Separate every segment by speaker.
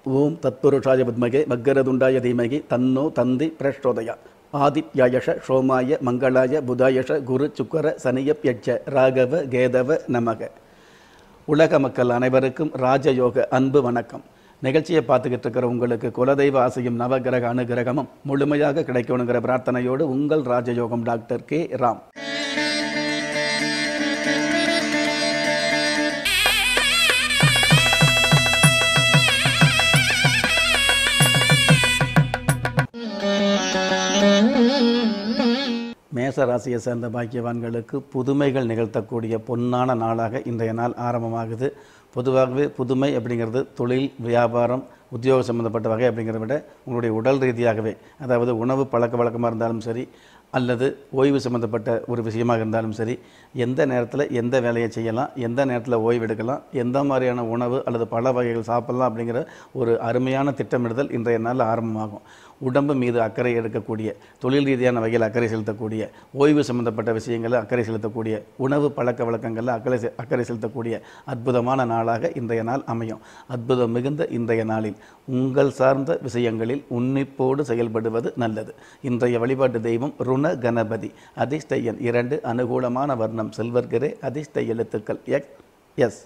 Speaker 1: ஓம் தத்புருஷாய வித்மகே மக்கரதுண்டாய தீமகி தன்னோ தந்தி பிரச்சோதயா ஆதித்யாயஷ சோமாய மங்களாய புதாயஷ குரு சுக்கர சனியப்யட்ச ராகவ கேதவ நமக. உலக மக்கள் அனைவருக்கும் ராஜயோக அன்பு வணக்கம். நிகழ்ச்சியை பார்த்துக்கிட்டு இருக்கிற உங்களுக்கு குலதெய்வ ஆசையும் நவகிரக அனுகிரகமும் முழுமையாக கிடைக்கணுங்கிற பிரார்த்தனையோடு உங்கள் ராஜயோகம் டாக்டர் கே ராம். மேச ராசியை சேர்ந்த பாக்கியவான்களுக்கு புதுமைகள் நிகழ்த்தக்கூடிய பொன்னான நாளாக இன்றைய நாள் ஆரம்பமாகுது. பொதுவாகவே புதுமை அப்படிங்கிறது தொழில், வியாபாரம், உத்தியோகம் சம்மந்தப்பட்ட வகை அப்படிங்கிறத விட உங்களுடைய உடல் ரீதியாகவே, அதாவது உணவு பழக்க வழக்கமாக இருந்தாலும் சரி, அல்லது ஓய்வு சம்மந்தப்பட்ட ஒரு விஷயமாக இருந்தாலும் சரி, எந்த நேரத்தில் எந்த வேலையை செய்யலாம், எந்த நேரத்தில் ஓய்வு எடுக்கலாம், எந்த மாதிரியான உணவு அல்லது பல வகைகள் சாப்பிட்லாம் அப்படிங்கிற ஒரு அருமையான திட்டமிடுதல் இன்றைய நாளில் ஆரம்பமாகும். உடம்பு மீது அக்கறை எடுக்கக்கூடிய, தொழில் ரீதியான வகையில் அக்கறை செலுத்தக்கூடிய, ஓய்வு சம்மந்தப்பட்ட விஷயங்களில் அக்கறை செலுத்தக்கூடிய, உணவு பழக்க வழக்கங்களில் அக்கறை செலுத்தக்கூடிய அற்புதமான நாளாக இன்றைய நாள் அமையும். அற்புதம் மிகுந்த இன்றைய நாளில் உங்கள் சார்ந்த விஷயங்களில் உன்னிப்போடு செயல்படுவது நல்லது. இன்றைய வழிபாட்டு தெய்வம் ருண கணபதி. அதிர்ஷ்ட எண் 2, அனுகூலமான வர்ணம் சில்வர், அதிர்ஷ்ட எழுத்துக்கள் எஸ்.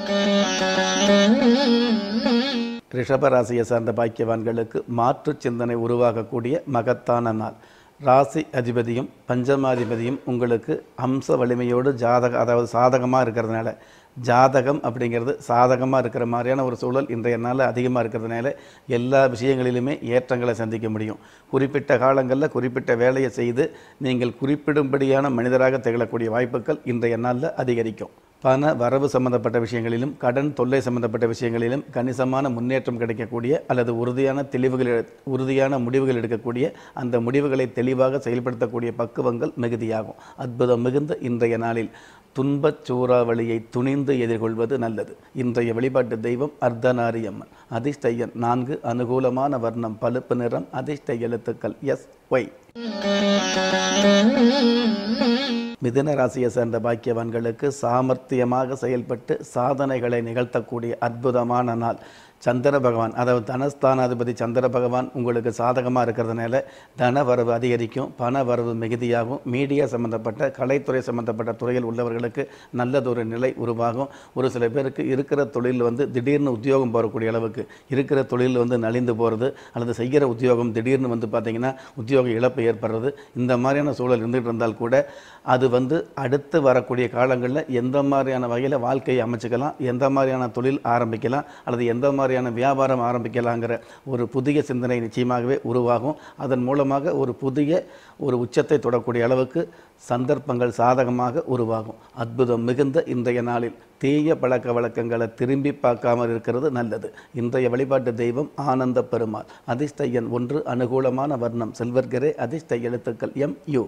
Speaker 1: ரிஷப ராசியை சார்ந்த பாக்கியவான்களுக்கு மாற்று சிந்தனை உருவாகக்கூடிய மகத்தான நாள். ராசி அதிபதியும் பஞ்சமாதிபதியும் உங்களுக்கு அம்ச வலிமையோடு அதாவது சாதகமாக இருக்கிறதுனால, ஜாதகம் அப்படிங்கிறது சாதகமாக இருக்கிற மாதிரியான ஒரு சூழல் இன்றைய நாளில் அதிகமாக இருக்கிறதுனால எல்லா விஷயங்களிலுமே ஏற்றங்களை சந்திக்க முடியும். குறிப்பிட்ட காலங்களில் குறிப்பிட்ட வேலையை செய்து நீங்கள் குறிப்பிடும்படியான மனிதராக திகழக்கூடிய வாய்ப்புகள் இன்றைய நாளில் அதிகரிக்கும். பண வரவு சம்பந்தப்பட்ட விஷயங்களிலும் கடன் தொல்லை சம்பந்தப்பட்ட விஷயங்களிலும் கணிசமான முன்னேற்றம் கிடைக்கக்கூடிய அல்லது உறுதியான முடிவுகள் எடுக்கக்கூடிய, அந்த முடிவுகளை தெளிவாக செயல்படுத்தக்கூடிய பக்குவங்கள் மிகுதியாகும். அற்புதம் மிகுந்த இன்றைய நாளில் துன்பச் சூறாவளியை துணிந்து எதிர்கொள்வது நல்லது. இன்றைய வழிபாட்டு தெய்வம் அர்த்தநாரியம்மன். அதிர்ஷ்ட எண் 4, அனுகூலமான வர்ணம் பழுப்பு நிறம், அதிர்ஷ்ட எழுத்துக்கள் SY. மிதுன ராசியை சேர்ந்த பாக்கியவான்களுக்கு சாமர்த்தியமாக செயல்பட்டு சாதனைகளை நிகழ்த்தக்கூடிய அற்புதமான நாள். சந்திர பகவான், அதாவது தனஸ்தானாதிபதி சந்திர பகவான் உங்களுக்கு சாதகமாக இருக்கிறதுனால தன வரவு அதிகரிக்கும், பண வரவு மிகுதியாகும். மீடியா சம்மந்தப்பட்ட, கலைத்துறை சம்மந்தப்பட்ட துறையில் உள்ளவர்களுக்கு நல்லதொரு நிலை உருவாகும். ஒரு சில பேருக்கு இருக்கிற தொழில் திடீர்னு உத்தியோகம் போகக்கூடிய அளவுக்கு, இருக்கிற தொழில் நலிந்து போகிறது, அல்லது செய்கிற உத்தியோகம் திடீர்னு பார்த்திங்கன்னா உத்தியோக இழப்பு ஏற்படுறது, இந்த மாதிரியான சூழல் இருந்துகிட்டு இருந்தால் கூட அது அடுத்து வரக்கூடிய காலங்களில் எந்த மாதிரியான வகையில் வாழ்க்கையை அமைச்சுக்கலாம், எந்த மாதிரியான தொழில் ஆரம்பிக்கலாம், அல்லது எந்த மாதிரியான வியாபாரம் ஆரம்பிக்கலாங்கிற ஒரு புதிய சிந்தனை நிச்சயமாகவே உருவாகும். அதன் மூலமாக ஒரு உச்சத்தை தொடக்கூடிய அளவுக்கு சந்தர்ப்பங்கள் சாதகமாக உருவாகும். அற்புதம் மிகுந்த இன்றைய நாளில் தீய பழக்க வழக்கங்களை திரும்பி பார்க்காமல் இருக்கிறது நல்லது. இன்றைய வழிபாட்டு தெய்வம் ஆனந்த பெருமாள். அதிர்ஷ்ட எண் 1, அனுகூலமான வர்ணம் சில்வர், அதிர்ஷ்ட எழுத்துக்கள் MU.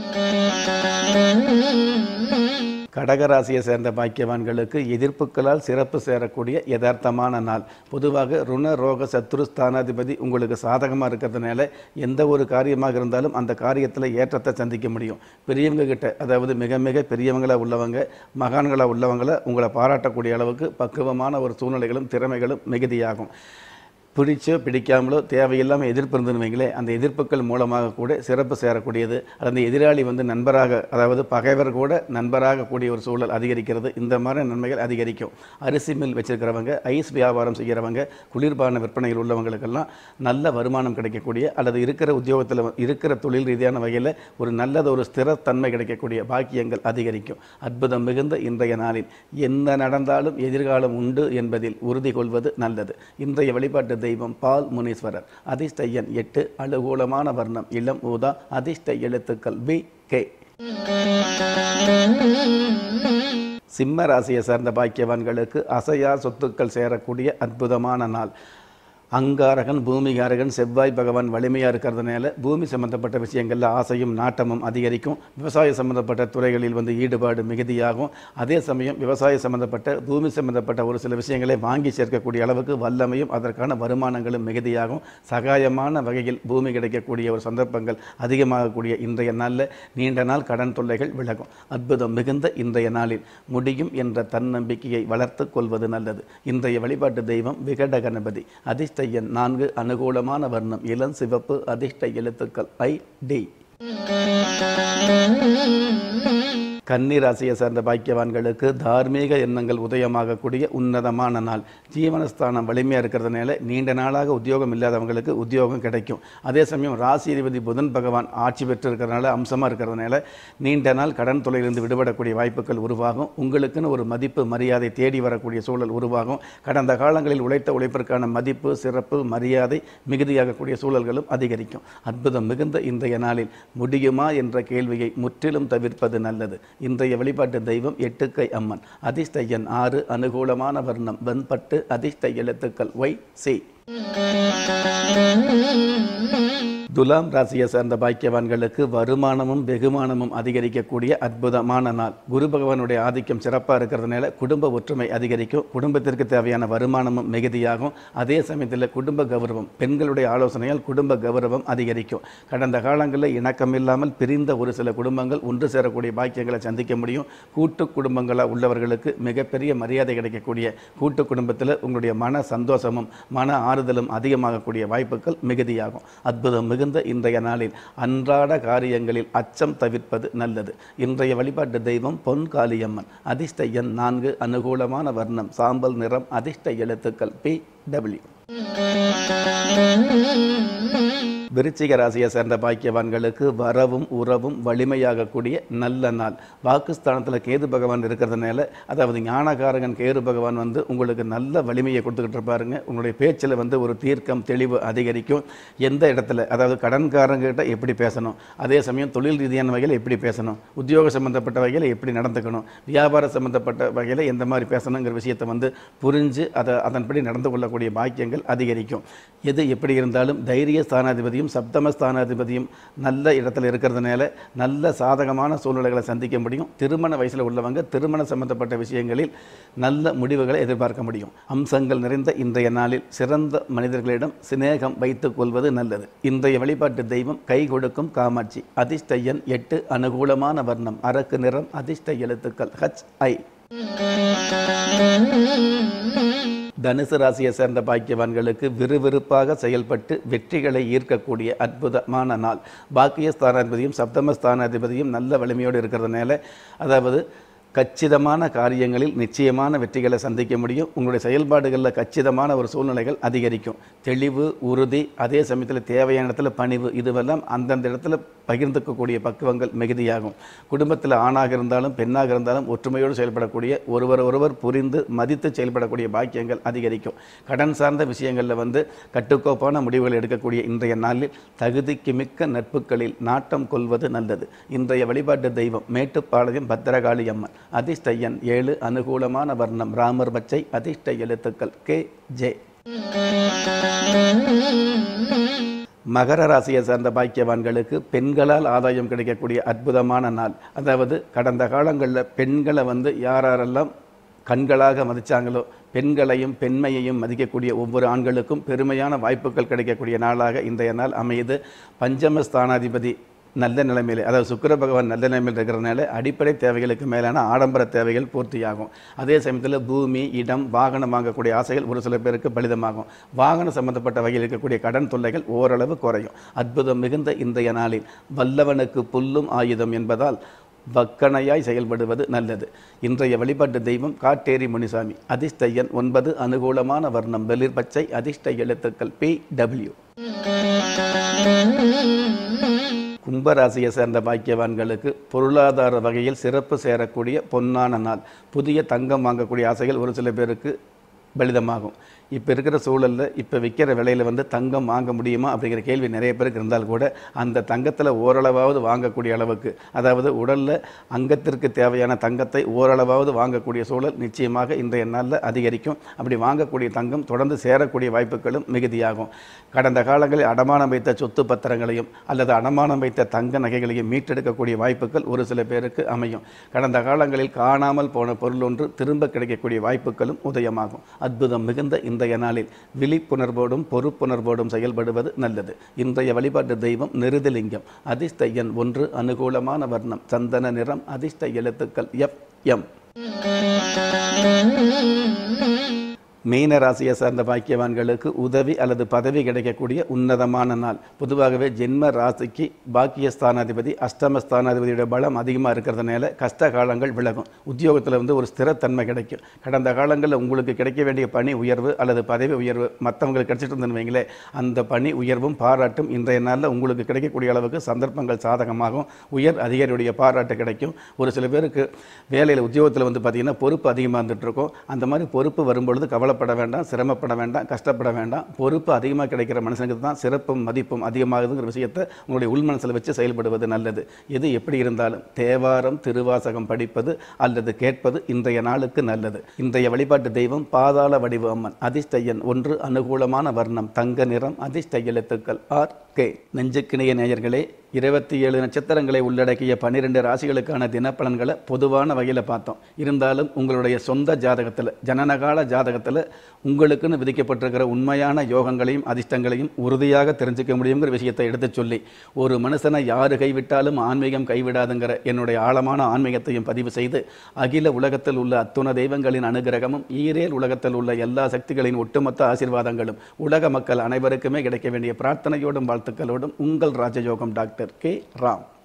Speaker 1: கடகராசியை சேர்ந்த பாக்கியவான்களுக்கு எதிர்ப்புகளால் சிறப்பு சேரக்கூடிய யதார்த்தமான நாள். பொதுவாக ருண ரோக சத்ரு ஸ்தானாதிபதி உங்களுக்கு சாதகமாக இருக்கிறதுனால எந்த ஒரு காரியமாக இருந்தாலும் அந்த காரியத்தில் ஏற்றத்தை சந்திக்க முடியும். பெரியவங்க கிட்ட, அதாவது மிக மிக பெரியவங்களாக உள்ளவங்க, மகான்களாக உள்ளவங்களை உங்களை பாராட்டக்கூடிய அளவுக்கு பக்குவமான ஒரு சூழ்நிலைகளும் திறமைகளும் மிகுதியாகும். பிடிச்சோ பிடிக்காமலோ தேவையில்லாமல் எதிர்ப்பு இருந்துன்னு வைங்களே, அந்த எதிர்ப்புகள் மூலமாக கூட சிறப்பு சேரக்கூடியது. அந்த எதிராளி நண்பராக, அதாவது பகைவர் கூட நண்பராக கூடிய ஒரு சூழல் அதிகரிக்கிறது. இந்த மாதிரி நன்மைகள் அதிகரிக்கும். அரிசி மில் வச்சிருக்கிறவங்க, ஐஸ் வியாபாரம் செய்கிறவங்க, குளிர்பான விற்பனையில் உள்ளவங்களுக்கெல்லாம் நல்ல வருமானம் கிடைக்கக்கூடிய, அல்லது இருக்கிற உத்தியோகத்தில் இருக்கிற தொழில் ரீதியான வகையில் ஒரு நல்லதொரு ஸ்திரத்தன்மை கிடைக்கக்கூடிய பாக்கியங்கள் அதிகரிக்கும். அற்புதம் மிகுந்த இன்றைய நாளில் என்ன நடந்தாலும் எதிர்காலம் உண்டு என்பதில் உறுதி கொள்வது நல்லது. இன்றைய வழிபாட்டு தெய்வம் பால் முனீஸ்வரர். அதிர்ஷ்ட எண் 8, அனுகூலமான வர்ணம் இளம் ஊதா, அதிர்ஷ்ட எழுத்துக்கள் BK. சிம்ம ராசியை சார்ந்த பாக்கியவான்களுக்கு அசையா சொத்துக்கள் சேரக்கூடிய அற்புதமான நாள். அங்காரகன் பூமிகாரகன் செவ்வாய் பகவான் வலிமையாக இருக்கிறதுனால பூமி சம்பந்தப்பட்ட விஷயங்களில் ஆசையும் நாட்டமும் அதிகரிக்கும். விவசாய சம்பந்தப்பட்ட துறைகளில் ஈடுபாடு மிகுதியாகும். அதே சமயம் விவசாய சம்பந்தப்பட்ட பூமி சம்பந்தப்பட்ட ஒரு சில விஷயங்களை வாங்கி சேர்க்கக்கூடிய அளவுக்கு வல்லமையும் அதற்கான வருமானங்களும் மிகுதியாகும். சகாயமான வகையில் பூமி கிடைக்கக்கூடிய ஒரு சந்தர்ப்பங்கள் அதிகமாகக்கூடிய இன்றைய நாளில் நீண்ட நாள் கடன் தொல்லைகள் விலகும். அற்புதம் மிகுந்த இன்றைய நாளில் முடியும் என்ற தன்னம்பிக்கையை வளர்த்து கொள்வது நல்லது. இன்றைய வழிபாட்டு தெய்வம் விகட கணபதி. அதிர்ஷ்ட அதிர்ஷ்ட எண் 4, அனுகூலமான வர்ணம் இளம் சிவப்பு, அதிர்ஷ்ட எழுத்துக்கள் ID. கன்னி ராசியை சேர்ந்த பாக்கியவான்களுக்கு தார்மீக எண்ணங்கள் உதயமாகக்கூடிய உன்னதமான நாள். ஜீவனஸ்தானம் வலிமையாக இருக்கிறதுனால நீண்ட நாளாக உத்தியோகம் இல்லாதவங்களுக்கு உத்தியோகம் கிடைக்கும். அதே சமயம் ராசி அதிபதி புதன் பகவான் ஆட்சி பெற்று இருக்கிறதுனால அம்சமாக இருக்கிறதுனால நீண்ட நாள் கடன் தொல்லையிலிருந்து விடுபடக்கூடிய வாய்ப்புகள் உருவாகும். உங்களுக்குன்னு ஒரு மதிப்பு மரியாதை தேடி வரக்கூடிய சூழல் உருவாகும். கடந்த காலங்களில் உழைத்த உழைப்பிற்கான மதிப்பு சிறப்பு மரியாதை மிகுதியாகக்கூடிய சூழல்களும் அதிகரிக்கும். அற்புதம் மிகுந்த இன்றைய நாளில் முடியுமா என்ற கேள்வியை முற்றிலும் தவிர்ப்பது நல்லது. இன்றைய வழிபாட்டு தெய்வம் எட்டுக்கை அம்மன். அதிர்ஷ்ட எண் 6, அனுகூலமான வர்ணம் வெண்பட்டு, அதிர்ஷ்ட எழுத்துக்கள் YC. துலாம் ராசியை சேர்ந்த பாக்கியவான்களுக்கு வருமானமும் வெகுமானமும் அதிகரிக்கக்கூடிய அற்புதமான நாள். குரு பகவானுடைய ஆதிக்கம் சிறப்பாக இருக்கிறதுனால குடும்ப ஒற்றுமை அதிகரிக்கும். குடும்பத்திற்கு தேவையான வருமானமும் மிகுதியாகும். அதே சமயத்தில் குடும்ப கௌரவம், பெண்களுடைய ஆலோசனையால் குடும்ப கௌரவம் அதிகரிக்கும். கடந்த காலங்களில் இணக்கமில்லாமல் பிரிந்த ஒரு சில குடும்பங்கள் ஒன்று சேரக்கூடிய பாக்கியங்களை சந்திக்க முடியும். கூட்டு குடும்பங்களாக உள்ளவர்களுக்கு மிகப்பெரிய மரியாதை கிடைக்கக்கூடிய கூட்டு குடும்பத்தில் உங்களுடைய மன சந்தோஷமும் மன ஆறுதலும் அதிகமாகக்கூடிய வாய்ப்புகள் மிகுதியாகும். அற்புதம் மிகுந்த இன்றைய நாளில் அன்றாட காரியங்களில் அச்சம் தவிர்ப்பது நல்லது. இன்றைய வழிபாட்டு தெய்வம் பொன்காளியம்மன். அதிர்ஷ்ட எண் 4, அனுகூலமான வர்ணம் சாம்பல் நிறம், அதிர்ஷ்ட எழுத்துக்கள் PW. விருச்சிக ராசியை சேர்ந்த பாக்கியவான்களுக்கு வரவும் உறவும் வலிமையாகக்கூடிய நல்ல நாள். வாக்குஸ்தானத்தில் கேது பகவான் இருக்கிறதுனால, அதாவது ஞானகாரகன் கேது பகவான் உங்களுக்கு நல்ல வலிமையை கொடுத்துக்கிட்டு இருப்பாருங்க. உங்களுடைய பேச்சில் ஒரு தீர்க்கம் தெளிவு அதிகரிக்கும். எந்த இடத்துல, அதாவது கடன்காரங்கிட்ட எப்படி பேசணும், அதே சமயம் தொழில் ரீதியான வகையில் எப்படி பேசணும், உத்தியோக சம்பந்தப்பட்ட வகையில் எப்படி நடந்துக்கணும், வியாபார சம்பந்தப்பட்ட வகையில் எந்த மாதிரி பேசணுங்கிற விஷயத்தை புரிஞ்சு அதன்படி நடந்து கொள்ளக்கூடிய பாக்கியங்கள் அதிகரிக்கும். எது எப்படி இருந்தாலும் தைரிய ஸ்தானாதிபதியும் சப்தம ஸ்தானாதிபதியும் நல்ல இடத்துல இருக்கிறதுனால நல்ல சாதகமான சூழ்நிலைகளை சந்திக்க முடியும். திருமண வயசில் உள்ளவங்க திருமண சம்பந்தப்பட்ட விஷயங்களில் நல்ல முடிவுகளை எதிர்பார்க்க முடியும். அம்சங்கள் நிறைந்த இன்றைய நாளில் சிறந்த மனிதர்களிடம் சிநேகம் வைத்துக் கொள்வது நல்லது. இன்றைய வழிபாட்டு தெய்வம் கை கொடுக்கும் காமாட்சி. அதிர்ஷ்ட எண் 8, அனுகூலமான வர்ணம் அரக்கு நிறம், அதிர்ஷ்ட எழுத்துக்கள் HI. தனுசு ராசியை சேர்ந்த பாக்கியவான்களுக்கு விறுவிறுப்பாக செயல்பட்டு வெற்றிகளை ஈர்க்கக்கூடிய அற்புதமான நாள். பாக்கியஸ்தானாதிபதியும் சப்தமஸ்தானாதிபதியும் நல்ல வலிமையோடு இருக்கிறதுனால, அதாவது கச்சிதமான காரியங்களில் நிச்சயமான வெற்றிகளை சந்திக்க முடியும். உங்களுடைய செயல்பாடுகளில் கச்சிதமான ஒரு சூழ்நிலைகள் அதிகரிக்கும். தெளிவு, உறுதி, அதே சமயத்தில் தேவையான இடத்துல பணிவு, இதுவெல்லாம் அந்தந்த இடத்துல பகிர்ந்துக்கக்கூடிய பக்குவங்கள் மிகுதியாகும். குடும்பத்தில் ஆணாக இருந்தாலும் பெண்ணாக இருந்தாலும் ஒற்றுமையோடு செயல்படக்கூடிய, ஒருவர் புரிந்து மதித்து செயல்படக்கூடிய பாக்கியங்கள் அதிகரிக்கும். கடன் சார்ந்த விஷயங்களில் கட்டுக்கோப்பான முடிவுகள் எடுக்கக்கூடிய இன்றைய நாளில் தகுதிக்கு மிக்க நட்புகளில் நாட்டம் கொள்வது நல்லது. இன்றைய வழிபாட்டு தெய்வம் மேட்டுப்பாளையம் பத்திரகாளி அம்மன். அதிர்ஷ்ட எண் 7, அனுகூலமான வர்ணம் ராமர் பச்சை, அதிர்ஷ்ட எழுத்துக்கள் KJ. மகர ராசியை சார்ந்த பாக்கியவான்களுக்கு பெண்களால் ஆதாயம் கிடைக்கக்கூடிய அற்புதமான நாள். அதாவது கடந்த காலங்களில் பெண்களை யாரெல்லாம் கண்களாக மதித்தாங்களோ, பெண்களையும் பெண்மையையும் மதிக்கக்கூடிய ஒவ்வொரு ஆண்களுக்கும் பெருமையான வாய்ப்புகள் கிடைக்கக்கூடிய நாளாக இன்றைய நாள் அமையுது. பஞ்சமஸ்தானாதிபதி நல்ல நிலைமையில், அதாவது சுக்கிர பகவான் நல்ல நிலைமையில் இருக்கிறதுனால அடிப்படை தேவைகளுக்கு மேலான ஆடம்பர தேவைகள் பூர்த்தியாகும். அதே சமயத்தில் பூமி, இடம், வாகனம் வாங்கக்கூடிய ஆசைகள் ஒரு சில பேருக்கு பலிதமாகும். வாகனம் சம்பந்தப்பட்ட வகையில் இருக்கக்கூடிய கடன் தொல்லைகள் ஓரளவு குறையும். அற்புதம் மிகுந்த இன்றைய நாளில் வல்லவனுக்கு புல்லும் ஆயுதம் என்பதால் வக்கணையாய் செயல்படுவது நல்லது. இன்றைய வழிபாட்டு தெய்வம் காட்டேரி முனிசாமி. அதிர்ஷ்ட எண் 9, அனுகூலமான வர்ணம் வெளிர் பச்சை, அதிர்ஷ்ட எழுத்துக்கள் PW. கும்பராசியை சேர்ந்த பாக்கியவான்களுக்கு பொருளாதார வகையில் சிறப்பு சேரக்கூடிய பொன்னான நாள். புதிய தங்கம் வாங்கக்கூடிய ஆசைகள் ஒரு சில பேருக்கு பலிதமாகும். இப்போ இருக்கிற சூழலில் இப்போ விற்கிற விலையில் தங்கம் வாங்க முடியுமா அப்படிங்கிற கேள்வி நிறைய பேருக்கு இருந்தால் கூட அந்த தங்கத்தில் ஓரளவாவது வாங்கக்கூடிய அளவுக்கு, அதாவது உடலில் அங்கத்திற்கு தேவையான தங்கத்தை ஓரளவாவது வாங்கக்கூடிய சூழல் நிச்சயமாக இன்றைய நாளில் அதிகரிக்கும். அப்படி வாங்கக்கூடிய தங்கம் தொடர்ந்து சேரக்கூடிய வாய்ப்புகளும் மிகுதியாகும். கடந்த காலங்களில் அடமானம் வைத்த சொத்து பத்திரங்களையும் அல்லது அடமானம் வைத்த தங்க நகைகளையும் மீட்டெடுக்கக்கூடிய வாய்ப்புகள் ஒரு சில பேருக்கு அமையும். கடந்த காலங்களில் காணாமல் போன பொருள் ஒன்று திரும்ப கிடைக்கக்கூடிய வாய்ப்புகளும் உதயமாகும். அற்புதம் மிகுந்த இன்றைய நாளில் விழிப்புணர்வோடும் பொறுப்புணர்வோடும் செயல்படுவது நல்லது. இன்றைய வழிபாட்டு தெய்வம் நிருதிலிங்கம். அதிர்ஷ்ட எண் 1, அனுகூலமான வர்ணம் சந்தன நிறம், அதிர்ஷ்ட எழுத்துக்கள் FM. மீன ராசியை சார்ந்த பாக்கியவான்களுக்கு உதவி அல்லது பதவி கிடைக்கக்கூடிய உன்னதமான நாள். பொதுவாகவே ஜென்ம ராசிக்கு பாக்கியஸ்தானாதிபதி அஷ்டமஸ்தானாதிபதியோட பலம் அதிகமாக இருக்கிறதுனால கஷ்ட காலங்கள் விலகும். உத்தியோகத்தில் வந்து ஒரு ஸ்திரத்தன்மை கிடைக்கும். கடந்த காலங்களில் உங்களுக்கு கிடைக்க வேண்டிய பணி உயர்வு அல்லது பதவி உயர்வு மற்றவங்களுக்கு கிடைச்சிட்டு இருந்தேன்னு வைங்களே, அந்த பணி உயர்வும் பாராட்டும் இன்றைய நாளில் உங்களுக்கு கிடைக்கக்கூடிய அளவுக்கு சந்தர்ப்பங்கள் சாதகமாகும். உயர் அதிகாரியுடைய பாராட்டு கிடைக்கும். ஒரு சில பேருக்கு வேலையில் உத்தியோகத்தில் வந்து பார்த்திங்கன்னா பொறுப்பு அதிகமாக இருந்துகிட்டு இருக்கும். அந்த மாதிரி பொறுப்பு வரும்பொழுது கவலைப்பட வேண்டாம், சிரமப்பட வேண்டாம், கஷ்டப்பட வேண்டாம். பொறுப்பு அதிகமாக கிடைக்கிற மனுஷனுக்கு தான் சிறப்பும் மதிப்பும் அதிகமாகுதுங்கிற விஷயத்தை உங்களுடைய உள் மனசில் வச்சு செயல்படுவது நல்லது. எது எப்படி இருந்தாலும் தேவாரம் திருவாசகம் படிப்பது அல்லது கேட்பது இன்றைய நாளுக்கு நல்லது. இன்றைய வழிபாட்டு தெய்வம் பாதாள வடிவு அம்மன். அதிர்ஷ்ட எண் 1, அனுகூலமான வர்ணம் தங்க நிறம், அதிர்ஷ்ட எழுத்துக்கள் RK. நெஞ்சுக்கிணைய நேயர்களே, 27 நட்சத்திரங்களை உள்ளடக்கிய 12 ராசிகளுக்கான தினப்பலன்களை பொதுவான வகையில் பார்த்தோம். இருந்தாலும் உங்களுடைய சொந்த ஜாதகத்தில் ஜனனகால ஜாதகத்தில் உங்களுக்குன்னு விதிக்கப்பட்டிருக்கிற உண்மையான யோகங்களையும் அதிர்ஷ்டங்களையும் உறுதியாக தெரிஞ்சுக்க முடியுங்கிற விஷயத்தை எடுத்து சொல்லி, ஒரு மனுஷனை யாரு கைவிட்டாலும் ஆன்மீகம் கைவிடாதுங்கிற என்னுடைய ஆழமான ஆன்மீகத்தையும் பதிவு செய்து, அகில உலகத்தில் உள்ள அத்துண தெய்வங்களின் அனுகிரகமும் ஈரேல் உலகத்தில் உள்ள எல்லா சக்திகளின் ஒட்டுமொத்த ஆசீர்வாதங்களும் உலக மக்கள் அனைவருக்குமே கிடைக்க வேண்டிய பிரார்த்தனையோடும் வாழ்த்துக்களோடும் உங்கள் ராஜயோகம் டாக்டர் K. Ram.